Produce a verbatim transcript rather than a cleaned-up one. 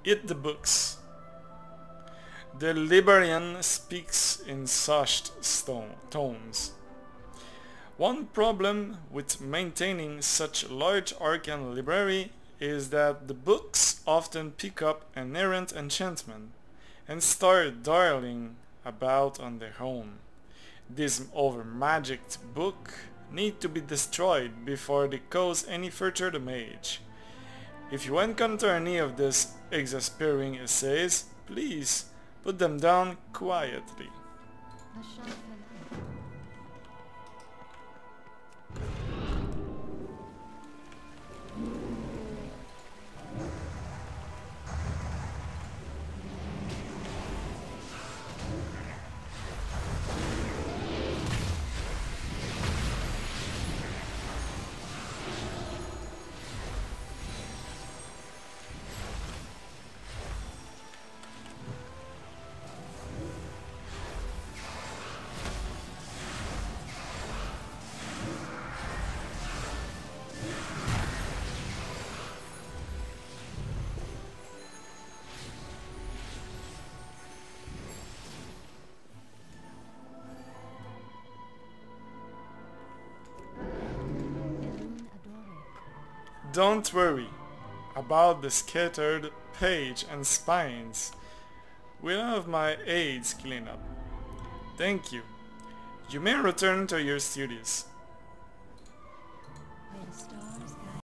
Eat the books. The librarian speaks in hushed stone tones. One problem with maintaining such a large arcane library is that the books often pick up an errant enchantment and start darling about on their own. These over-magicked books need to be destroyed before they cause any further damage. If you encounter any of these exasperating essays, please put them down quietly. Don't worry about the scattered page and spines. We'll have my aides clean up. Thank you. You may return to your studies. Where to start?